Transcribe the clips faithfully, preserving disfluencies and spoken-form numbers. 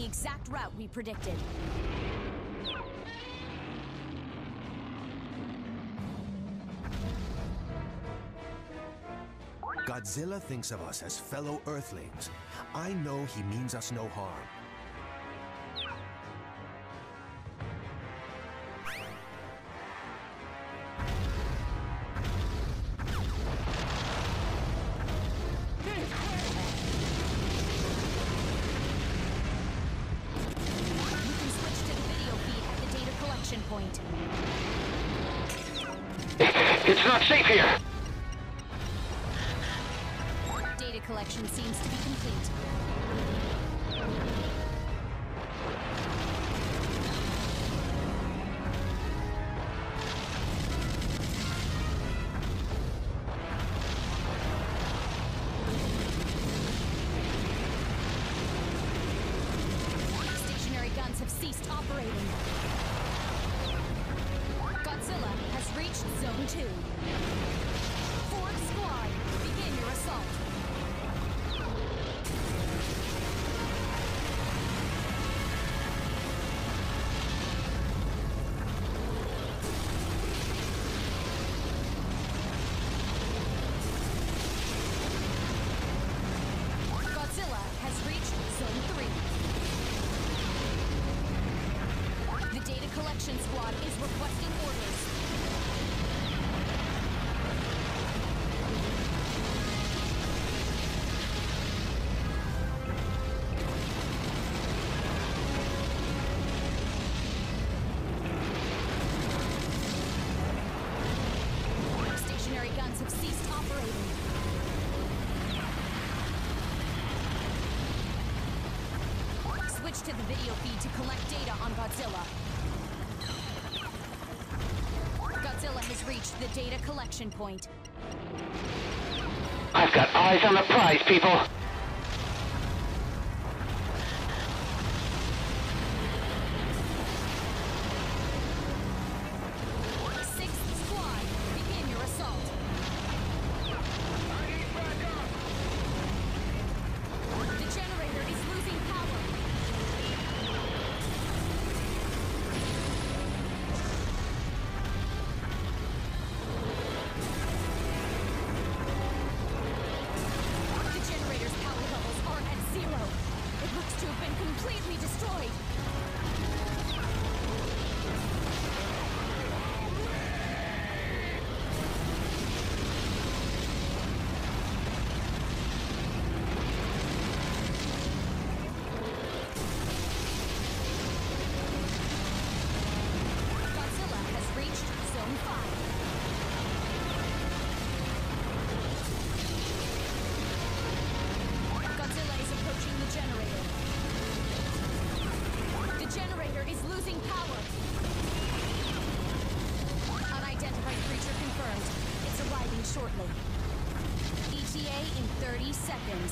exact route we predicted. Godzilla thinks of us as fellow Earthlings. I know he means us no harm. Point. It's not safe here! Data collection seems to be complete. Stationary guns have ceased operating. Godzilla has reached Zone two. Fourth Squad, begin your assault. Godzilla has reached Zone three. The Data Collection Squad is requesting orders. Stationary guns have ceased operating. Switch to the video feed to collect data on Godzilla. Godzilla has reached the data collection point. I've got eyes on the prize, people! Sixth Squad, begin your assault. The generator is losing power. The generator's power levels are at zero. It looks to have been completely destroyed. Godzilla has reached Zone five. Godzilla is approaching the generator. The generator is losing power. Unidentified creature confirmed. It's arriving shortly. E T A in thirty seconds.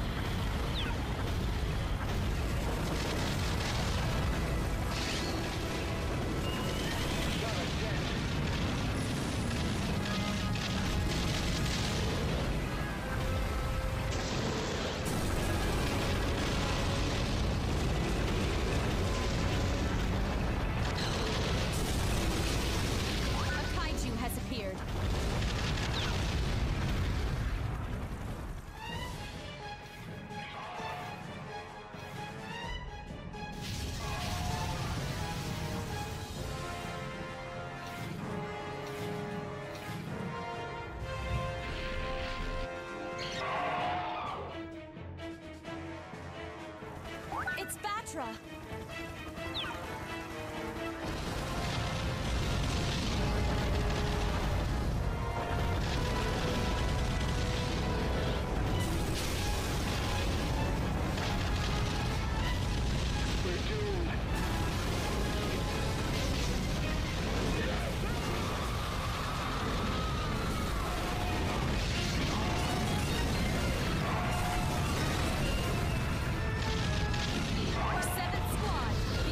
A kaiju has appeared. It's Batra. Seventh Squad,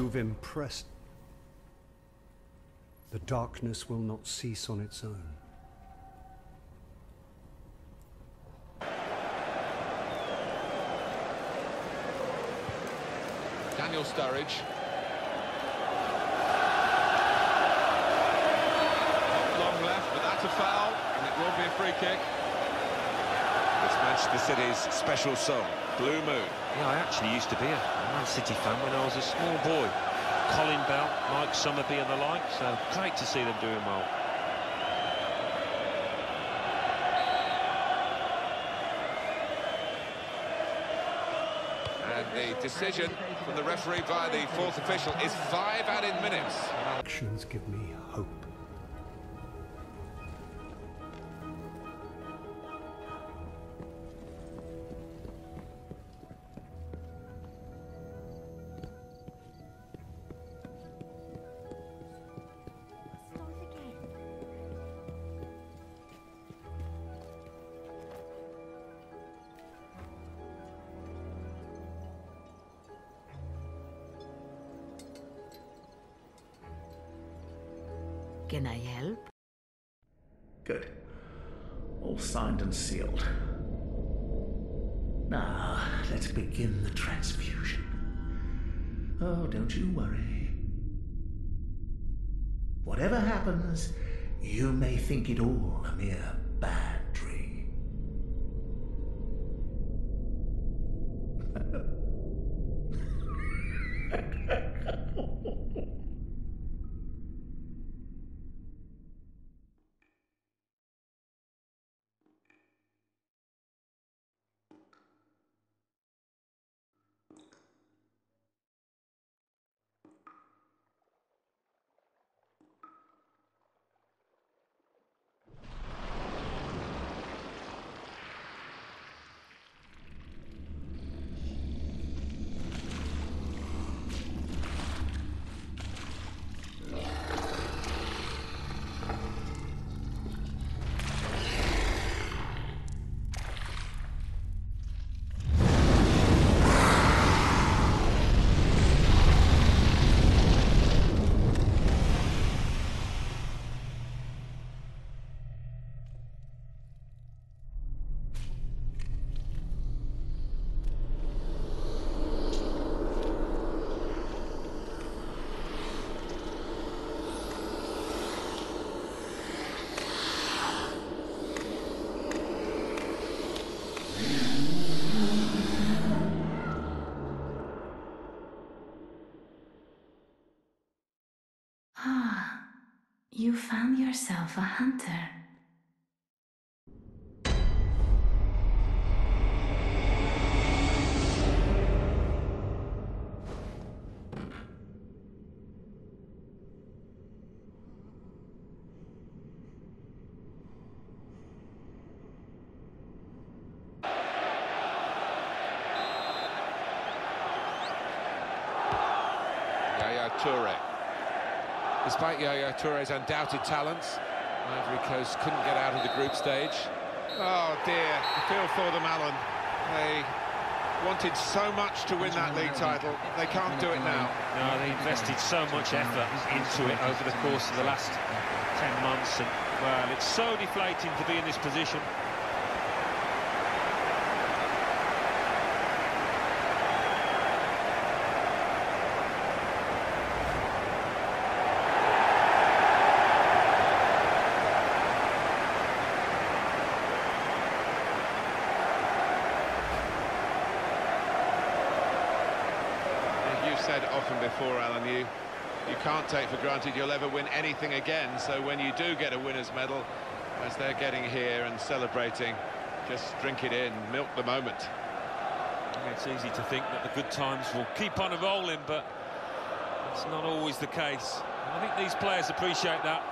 You've impressed. The darkness will not cease on its own. Daniel Sturridge. Not long left, but that's a foul, and it will be a free kick. It's Manchester City's special song, Blue Moon. Yeah, I actually used to be a Man City fan when I was a small boy. Colin Bell, Mike Summerby and the like, so great to see them doing well. And the decision from the referee via the fourth official is five added minutes. Actions give me hope. Can I help? Good. All signed and sealed. Now, let's begin the transfusion. Oh, don't you worry. Whatever happens, you may think it all a mere bad dream. Ah, you found yourself a hunter. Yaya Toure. Despite Yaya Toure's undoubted talents, Ivory Coast couldn't get out of the group stage. Oh dear, I feel for them, Alan. They wanted so much to win that league title. They can't do it now. No, they invested so much effort into it over the course of the last ten months, and well, it's so deflating to be in this position. Said often before, Alan, you you can't take for granted you'll ever win anything again, so when you do get a winner's medal, as they're getting here and celebrating, just drink it in, milk the moment. It's easy to think that the good times will keep on rolling, but it's not always the case. I think these players appreciate that.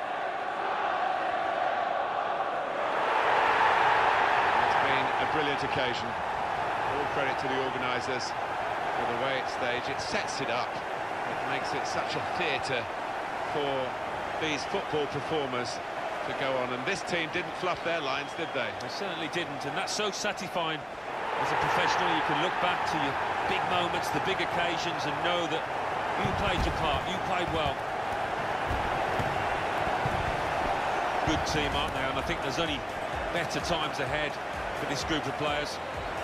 It's been a brilliant occasion. All credit to the organisers. For the way it's staged, it sets it up. It makes it such a theatre for these football performers to go on. And this team didn't fluff their lines, did they? They certainly didn't, and that's so satisfying. As a professional, you can look back to your big moments, the big occasions, and know that You played your part, you played well. Good team, aren't they? And I think there's only better times ahead for this group of players.